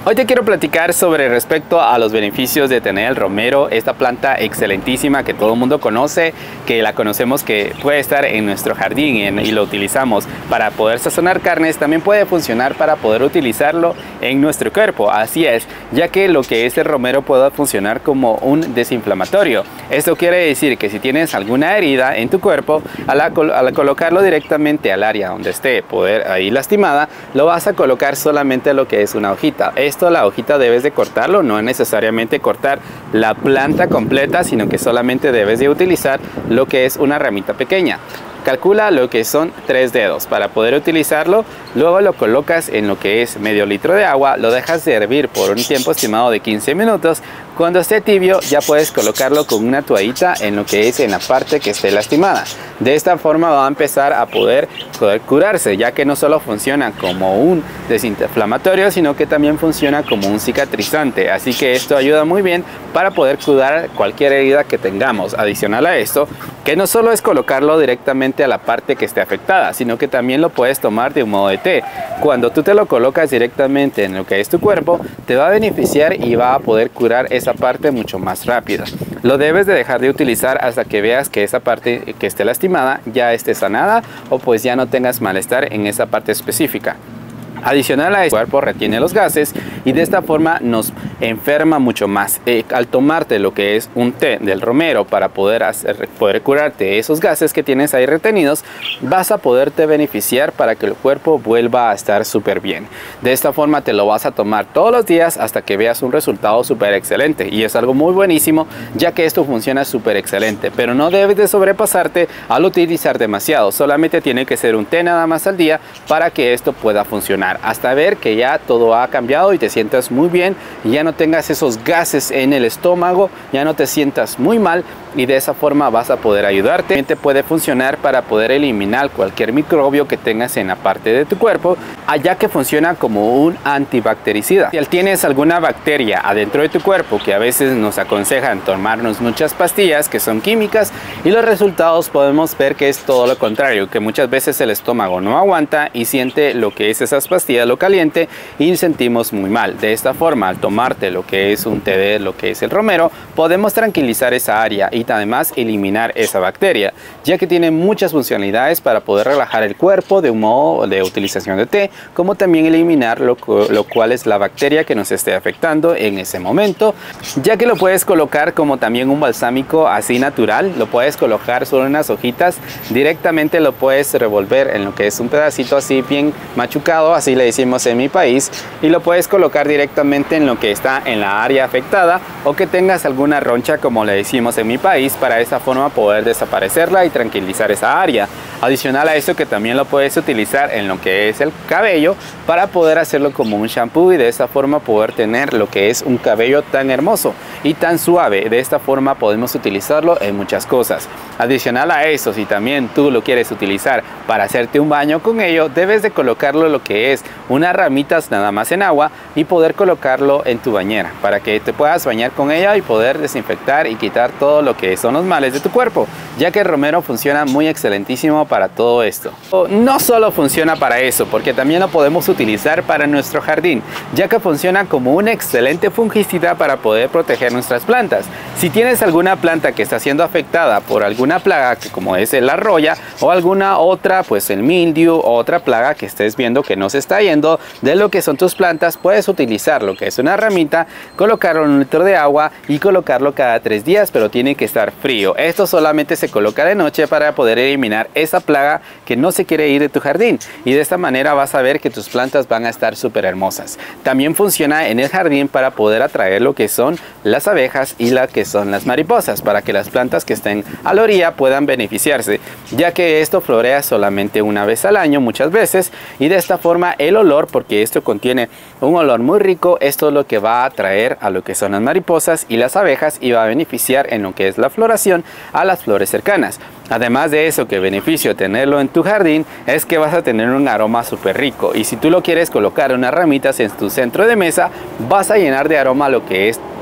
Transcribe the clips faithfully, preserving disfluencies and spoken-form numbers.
Hoy te quiero platicar sobre respecto a los beneficios de tener el romero, esta planta excelentísima que todo el mundo conoce, que la conocemos que puede estar en nuestro jardín y, en, y lo utilizamos para poder sazonar carnes. También puede funcionar para poder utilizarlo en nuestro cuerpo, así es, ya que lo que es el romero puede funcionar como un desinflamatorio. Esto quiere decir que si tienes alguna herida en tu cuerpo, al, al colocarlo directamente al área donde esté poder ahí lastimada, lo vas a colocar solamente lo que es una hojita. Esto la hojita debes de cortarlo, no es necesariamente cortar la planta completa, sino que solamente debes de utilizar lo que es una ramita pequeña. Calcula lo que son tres dedos para poder utilizarlo. Luego lo colocas en lo que es medio litro de agua, lo dejas de hervir por un tiempo estimado de quince minutos. Cuando esté tibio ya puedes colocarlo con una toallita en lo que es en la parte que esté lastimada. De esta forma va a empezar a poder, poder curarse, ya que no solo funciona como un desinflamatorio, sino que también funciona como un cicatrizante. Así que esto ayuda muy bien para poder curar cualquier herida que tengamos. Adicional a esto, que no solo es colocarlo directamente a la parte que esté afectada, sino que también lo puedes tomar de un modo de té. Cuando tú te lo colocas directamente en lo que es tu cuerpo, te va a beneficiar y va a poder curar esa parte mucho más rápida. Lo debes de dejar de utilizar hasta que veas que esa parte que esté lastimada ya esté sanada o pues ya no tengas malestar en esa parte específica. Adicional a esto, el cuerpo retiene los gases y de esta forma nos enferma mucho más. Eh, al tomarte lo que es un té del romero para poder, hacer, poder curarte esos gases que tienes ahí retenidos, vas a poderte beneficiar para que el cuerpo vuelva a estar súper bien. De esta forma te lo vas a tomar todos los días hasta que veas un resultado súper excelente. Y es algo muy buenísimo, ya que esto funciona súper excelente. Pero no debes de sobrepasarte al utilizar demasiado. Solamente tiene que ser un té nada más al día para que esto pueda funcionar, hasta ver que ya todo ha cambiado y te sientas muy bien y ya no tengas esos gases en el estómago, ya no te sientas muy mal, y de esa forma vas a poder ayudarte. También te puede funcionar para poder eliminar cualquier microbio que tengas en la parte de tu cuerpo, ya que funciona como un antibactericida. Si tienes alguna bacteria adentro de tu cuerpo, que a veces nos aconsejan tomarnos muchas pastillas que son químicas, y los resultados podemos ver que es todo lo contrario, que muchas veces el estómago no aguanta y siente lo que es esas pastillas, lo caliente, y sentimos muy mal. De esta forma, al tomarte lo que es un té de lo que es el romero, podemos tranquilizar esa área y además eliminar esa bacteria, ya que tiene muchas funcionalidades para poder relajar el cuerpo de un modo de utilización de té, como también eliminar lo, lo cual es la bacteria que nos esté afectando en ese momento, ya que lo puedes colocar como también un balsámico así natural. Lo puedes colocar solo en unas hojitas, directamente lo puedes revolver en lo que es un pedacito así bien machucado, así le decimos en mi país, y lo puedes colocar directamente en lo que está en la área afectada, o que tengas alguna roncha como le decimos en mi país, para de esa forma poder desaparecerla y tranquilizar esa área. Adicional a esto, que también lo puedes utilizar en lo que es el cabello para poder hacerlo como un shampoo y de esta forma poder tener lo que es un cabello tan hermoso y tan suave. De esta forma podemos utilizarlo en muchas cosas. Adicional a eso, si también tú lo quieres utilizar para hacerte un baño con ello, debes de colocarlo lo que es unas ramitas nada más en agua y poder colocarlo en tu bañera para que te puedas bañar con ella y poder desinfectar y quitar todo lo que son los males de tu cuerpo, ya que el romero funciona muy excelentísimo para todo esto. No solo funciona para eso, porque también lo podemos utilizar para nuestro jardín, ya que funciona como una excelente fungicida para poder proteger nuestras plantas. Si tienes alguna planta que está siendo afectada por alguna plaga, que como es la roya, o alguna otra, pues el mildew, o otra plaga que estés viendo que no se está yendo de lo que son tus plantas, puedes utilizar lo que es una ramita, colocarlo en un litro de agua y colocarlo cada tres días, pero tiene que estar frío. Esto solamente se coloca de noche para poder eliminar esa plaga que no se quiere ir de tu jardín, y de esta manera vas a ver que tus plantas van a estar súper hermosas. También funciona en el jardín para poder atraer lo que son las abejas y la que son las mariposas, para que las plantas que estén a la orilla puedan beneficiarse, ya que esto florea solamente una vez al año muchas veces, y de esta forma el olor, porque esto contiene un olor muy rico, esto es lo que va a atraer a lo que son las mariposas y las abejas y va a beneficiar en lo que es la floración a las flores cercanas. Además de eso, que beneficio tenerlo en tu jardín es que vas a tener un aroma súper rico, y si tú lo quieres colocar unas ramitas en tu centro de mesa, vas a llenar de aroma lo que es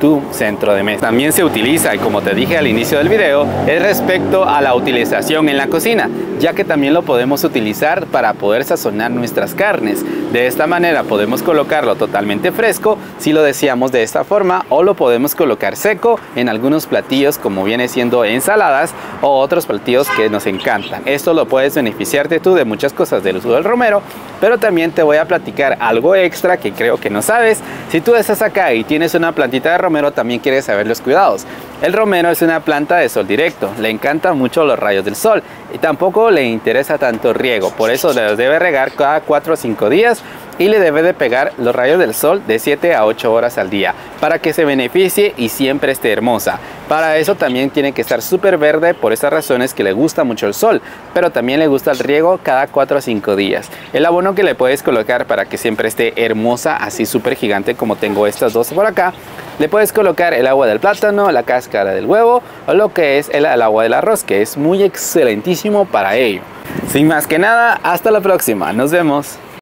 tu centro de mesa. También se utiliza, y como te dije al inicio del video, es respecto a la utilización en la cocina, ya que también lo podemos utilizar para poder sazonar nuestras carnes. De esta manera podemos colocarlo totalmente fresco si lo deseamos de esta forma, o lo podemos colocar seco en algunos platillos como viene siendo ensaladas o otros platillos que nos encantan. Esto lo puedes beneficiarte tú de muchas cosas del uso del romero, pero también te voy a platicar algo extra que creo que no sabes. Si tú estás acá y tienes una plantita de romero, también quieres saber los cuidados. El romero es una planta de sol directo, le encantan mucho los rayos del sol y tampoco le interesa tanto riego, por eso le debe regar cada cuatro o cinco días y le debe de pegar los rayos del sol de siete a ocho horas al día para que se beneficie y siempre esté hermosa. Para eso también tiene que estar súper verde, por esas razones que le gusta mucho el sol, pero también le gusta el riego cada cuatro o cinco días. El abono que le puedes colocar para que siempre esté hermosa, así súper gigante como tengo estas dos por acá, le puedes colocar el agua del plátano, la cáscara del huevo o lo que es el, el agua del arroz, que es muy excelentísimo para ello. Sin más que nada, hasta la próxima, nos vemos.